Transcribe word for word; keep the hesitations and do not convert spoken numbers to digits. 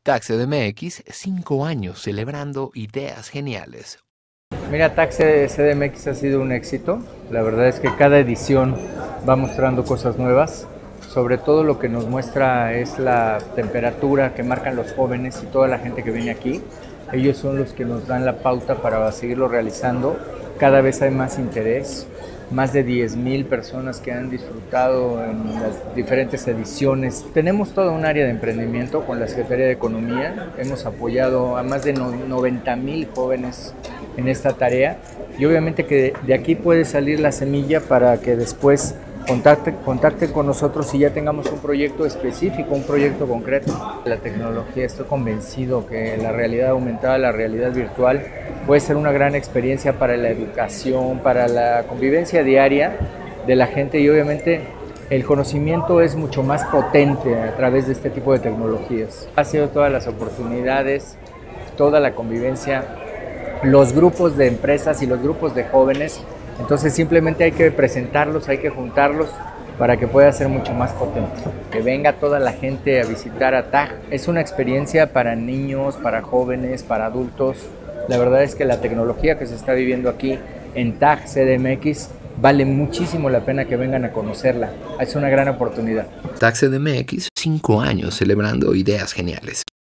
TAC C D M X, cinco años celebrando ideas geniales. Mira, TAC C D M X ha sido un éxito. La verdad es que cada edición va mostrando cosas nuevas. Sobre todo lo que nos muestra es la temperatura que marcan los jóvenes y toda la gente que viene aquí. Ellos son los que nos dan la pauta para seguirlo realizando. Cada vez hay más interés. Más de diez mil personas que han disfrutado en las diferentes ediciones. Tenemos toda un área de emprendimiento con la Secretaría de Economía. Hemos apoyado a más de noventa mil jóvenes en esta tarea y obviamente que de aquí puede salir la semilla para que después contacten, contacten con nosotros y ya tengamos un proyecto específico, un proyecto concreto. La tecnología, estoy convencido que la realidad aumentada, la realidad virtual puede ser una gran experiencia para la educación, para la convivencia diaria de la gente y obviamente el conocimiento es mucho más potente a través de este tipo de tecnologías. Ha sido todas las oportunidades, toda la convivencia, los grupos de empresas y los grupos de jóvenes, entonces simplemente hay que presentarlos, hay que juntarlos para que pueda ser mucho más potente. Que venga toda la gente a visitar a TAG. Es una experiencia para niños, para jóvenes, para adultos. La verdad es que la tecnología que se está viviendo aquí en TAG C D M X vale muchísimo la pena que vengan a conocerla. Es una gran oportunidad. TAC C D M X, cinco años celebrando ideas geniales.